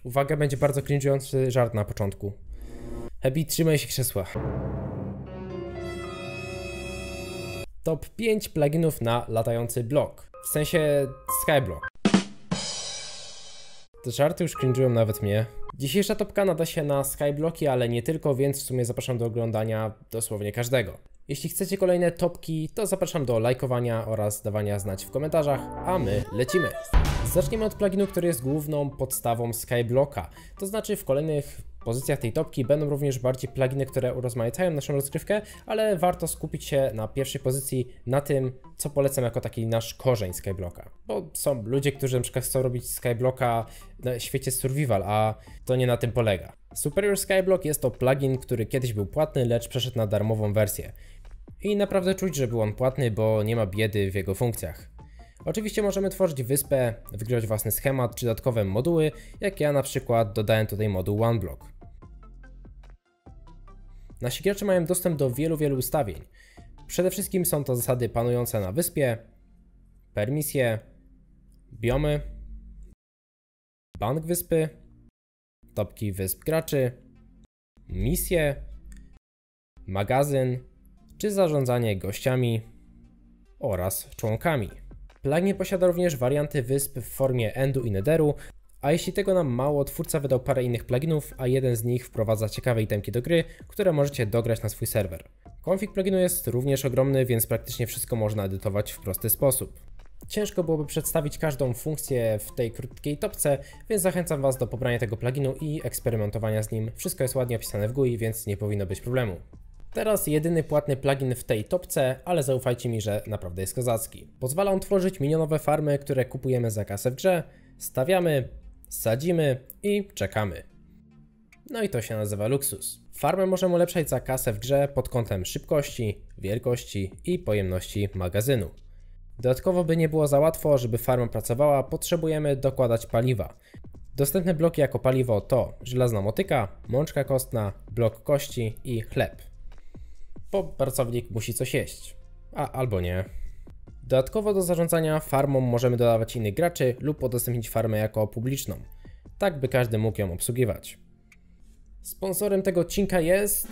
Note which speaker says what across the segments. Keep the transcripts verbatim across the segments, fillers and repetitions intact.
Speaker 1: Uwaga, będzie bardzo cringe'ujący żart na początku. Happy, trzymaj się krzesła. Top pięć pluginów na latający blok. W sensie Skyblock. Te żarty już cringe'ują nawet mnie. Dzisiejsza topka nada się na Skyblocki, ale nie tylko, więc w sumie zapraszam do oglądania dosłownie każdego. Jeśli chcecie kolejne topki, to zapraszam do lajkowania oraz dawania znać w komentarzach, a my lecimy. Zaczniemy od pluginu, który jest główną podstawą Skyblocka. To znaczy w kolejnych pozycjach tej topki będą również bardziej pluginy, które urozmaicają naszą rozgrywkę, ale warto skupić się na pierwszej pozycji na tym, co polecam jako taki nasz korzeń Skyblocka. Bo są ludzie, którzy na przykład chcą robić Skyblocka na świecie survival, a to nie na tym polega. Superior Skyblock jest to plugin, który kiedyś był płatny, lecz przeszedł na darmową wersję. I naprawdę czuć, że był on płatny, bo nie ma biedy w jego funkcjach. Oczywiście możemy tworzyć wyspę, wygrywać własny schemat czy dodatkowe moduły, jak ja na przykład dodałem tutaj moduł OneBlock. Nasi gracze mają dostęp do wielu, wielu ustawień. Przede wszystkim są to zasady panujące na wyspie, permisje, biomy, bank wyspy, topki wysp graczy, misje, magazyn czy zarządzanie gościami oraz członkami. Plugin posiada również warianty wysp w formie Endu i Netheru, a jeśli tego nam mało, twórca wydał parę innych pluginów, a jeden z nich wprowadza ciekawe itemki do gry, które możecie dograć na swój serwer. Konfig pluginu jest również ogromny, więc praktycznie wszystko można edytować w prosty sposób. Ciężko byłoby przedstawić każdą funkcję w tej krótkiej topce, więc zachęcam Was do pobrania tego pluginu i eksperymentowania z nim. Wszystko jest ładnie opisane w G U I, więc nie powinno być problemu. Teraz jedyny płatny plugin w tej topce, ale zaufajcie mi, że naprawdę jest kozacki. Pozwala on tworzyć minionowe farmy, które kupujemy za kasę w grze, stawiamy, sadzimy i czekamy. No i to się nazywa luksus. Farmę możemy ulepszać za kasę w grze pod kątem szybkości, wielkości i pojemności magazynu. Dodatkowo, by nie było za łatwo, żeby farma pracowała, potrzebujemy dokładać paliwa. Dostępne bloki jako paliwo to żelazna motyka, mączka kostna, blok kości i chleb. Bo pracownik musi coś jeść, a albo nie. Dodatkowo do zarządzania farmą możemy dodawać innych graczy lub udostępnić farmę jako publiczną, tak by każdy mógł ją obsługiwać. Sponsorem tego odcinka jest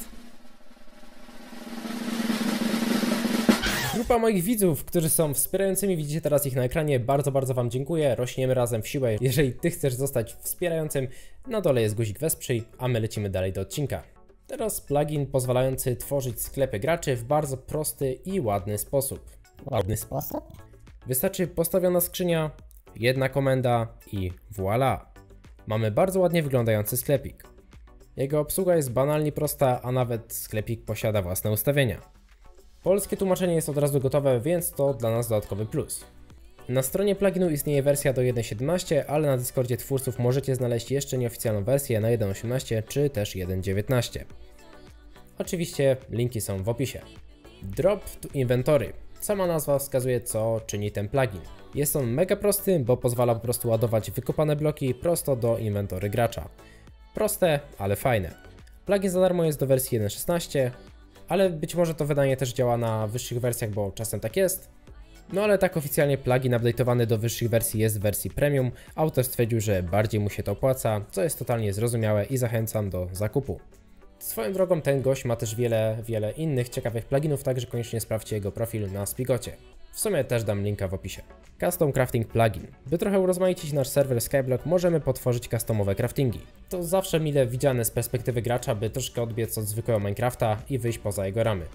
Speaker 1: grupa moich widzów, którzy są wspierającymi, widzicie teraz ich na ekranie. Bardzo, bardzo Wam dziękuję, rośniemy razem w siłę. Jeżeli Ty chcesz zostać wspierającym, na dole jest guzik wesprzyj, a my lecimy dalej do odcinka. Teraz plugin pozwalający tworzyć sklepy graczy w bardzo prosty i ładny sposób.
Speaker 2: Ładny sposób?
Speaker 1: Wystarczy postawiona skrzynia, jedna komenda i voilà. Mamy bardzo ładnie wyglądający sklepik. Jego obsługa jest banalnie prosta, a nawet sklepik posiada własne ustawienia. Polskie tłumaczenie jest od razu gotowe, więc to dla nas dodatkowy plus. Na stronie pluginu istnieje wersja do jeden kropka siedemnaście, ale na Discordzie twórców możecie znaleźć jeszcze nieoficjalną wersję na jeden kropka osiemnaście czy też jeden kropka dziewiętnaście. Oczywiście linki są w opisie. Drop to Inventory. Sama nazwa wskazuje, co czyni ten plugin. Jest on mega prosty, bo pozwala po prostu ładować wykopane bloki prosto do inwentory gracza. Proste, ale fajne. Plugin za darmo jest do wersji jeden kropka szesnaście, ale być może to wydanie też działa na wyższych wersjach, bo czasem tak jest. No ale tak oficjalnie plugin update'owany do wyższych wersji jest w wersji premium. Autor stwierdził, że bardziej mu się to opłaca, co jest totalnie zrozumiałe i zachęcam do zakupu. Swoją drogą ten gość ma też wiele, wiele innych ciekawych pluginów, także koniecznie sprawdźcie jego profil na Spigocie. W sumie też dam linka w opisie. Custom Crafting Plugin. By trochę urozmaicić nasz serwer Skyblock, możemy potworzyć customowe craftingi. To zawsze mile widziane z perspektywy gracza, by troszkę odbiec od zwykłego Minecrafta i wyjść poza jego ramy.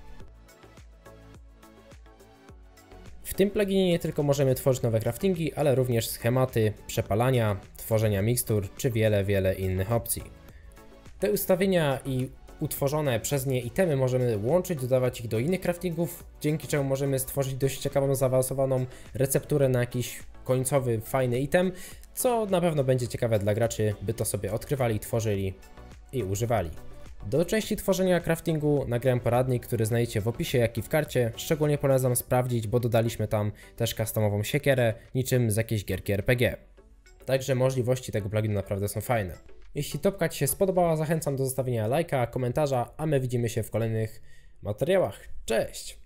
Speaker 1: W tym pluginie nie tylko możemy tworzyć nowe craftingi, ale również schematy, przepalania, tworzenia mikstur czy wiele, wiele innych opcji. Te ustawienia i utworzone przez nie itemy możemy łączyć, dodawać ich do innych craftingów, dzięki czemu możemy stworzyć dość ciekawą, zaawansowaną recepturę na jakiś końcowy, fajny item, co na pewno będzie ciekawe dla graczy, by to sobie odkrywali, tworzyli i używali. Do części tworzenia craftingu nagrałem poradnik, który znajdziecie w opisie, jak i w karcie. Szczególnie polecam sprawdzić, bo dodaliśmy tam też customową siekierę, niczym z jakiejś gierki R P G. Także możliwości tego pluginu naprawdę są fajne. Jeśli topka Ci się spodobała, zachęcam do zostawienia lajka, komentarza, a my widzimy się w kolejnych materiałach. Cześć!